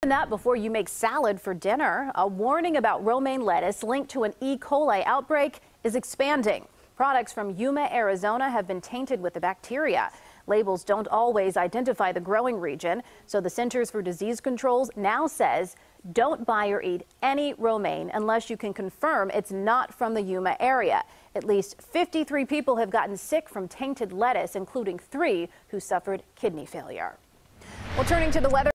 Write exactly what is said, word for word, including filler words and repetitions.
Up before you make salad for dinner, a warning about romaine lettuce linked to an E. coli outbreak is expanding. Products from Yuma, Arizona have been tainted with the bacteria. Labels don't always identify the growing region, so the Centers for Disease Control now says don't buy or eat any romaine unless you can confirm it's not from the Yuma area. At least fifty-three people have gotten sick from tainted lettuce, including three who suffered kidney failure. Well, turning to the weather.